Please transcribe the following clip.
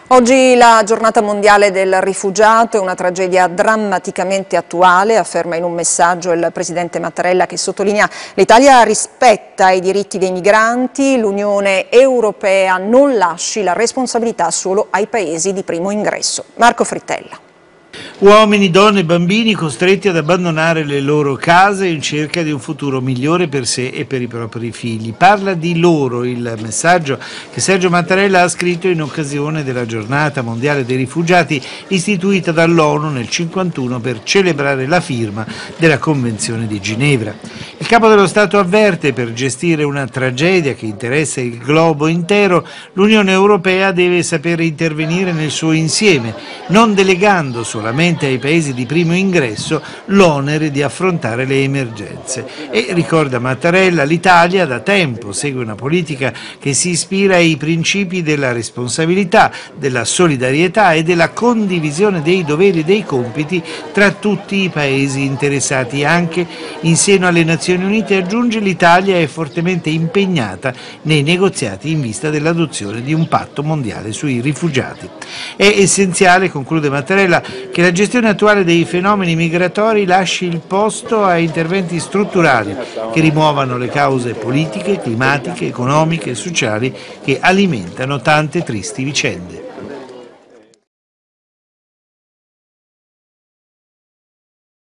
Oggi la giornata mondiale del rifugiato è una tragedia drammaticamente attuale, afferma in un messaggio il presidente Mattarella, che sottolinea: l'Italia rispetta i diritti dei migranti, l'Unione Europea non lasci la responsabilità solo ai paesi di primo ingresso. Marco Frittella. Uomini, donne e bambini costretti ad abbandonare le loro case in cerca di un futuro migliore per sé e per i propri figli. Parla di loro il messaggio che Sergio Mattarella ha scritto in occasione della giornata mondiale dei rifugiati istituita dall'ONU nel 1951 per celebrare la firma della Convenzione di Ginevra. Il Capo dello Stato avverte: per gestire una tragedia che interessa il globo intero, l'Unione Europea deve sapere intervenire nel suo insieme, non delegando solamente ai paesi di primo ingresso l'onere di affrontare le emergenze. E ricorda Mattarella, l'Italia da tempo segue una politica che si ispira ai principi della responsabilità, della solidarietà e della condivisione dei doveri e dei compiti tra tutti i paesi interessati. Anche in seno alle Nazioni Unite, aggiunge, l'Italia è fortemente impegnata nei negoziati in vista dell'adozione di un patto mondiale sui rifugiati. È essenziale, conclude Mattarella, che la gestione attuale dei fenomeni migratori lasci il posto a interventi strutturali che rimuovano le cause politiche, climatiche, economiche e sociali che alimentano tante tristi vicende.